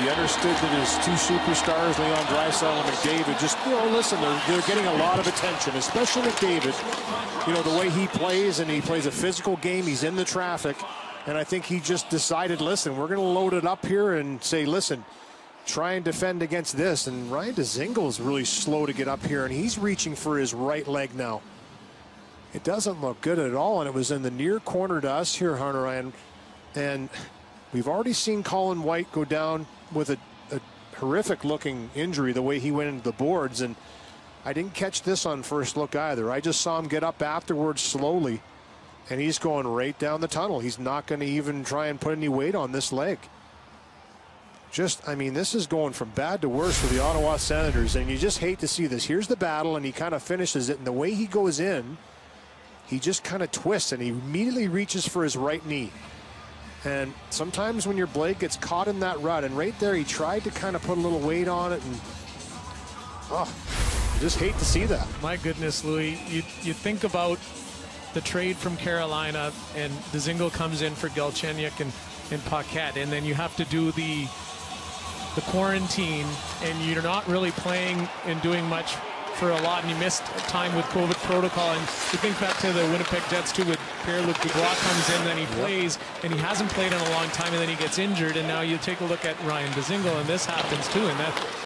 He understood that his two superstars, Leon Draisaitl and McDavid, just, listen, they're getting a lot of attention, especially McDavid. The way he plays, and he plays a physical game. He's in the traffic. And I think he just decided, listen, we're going to load it up here and say, listen, try and defend against this. And Ryan Dzingel is really slow to get up here, and he's reaching for his right leg now. It doesn't look good at all, and it was in the near corner to us here, Hunter. And we've already seen Colin White go down with a horrific-looking injury, the way he went into the boards. And I didn't catch this on first look either. I just saw him get up afterwards slowly, and he's going right down the tunnel. He's not going to even try and put any weight on this leg. This is going from bad to worse for the Ottawa Senators, and you just hate to see this. Here's the battle, and he kind of finishes it, and the way he goes in, he just kind of twists, and he immediately reaches for his right knee. And sometimes when your blade gets caught in that rut, and right there he tried to kind of put a little weight on it, and I just hate to see that. My goodness, Louis, you think about the trade from Carolina, and Dzingel comes in for Galchenyuk and Paquette, and then you have to do the quarantine, and you're not really playing and doing much for a lot, and you missed time with COVID protocol. And you think back to the Winnipeg Jets too, with Pierre-Luc Dubois comes in, then he plays, and he hasn't played in a long time, and then he gets injured, and now you take a look at Ryan Dzingel, and this happens too, and that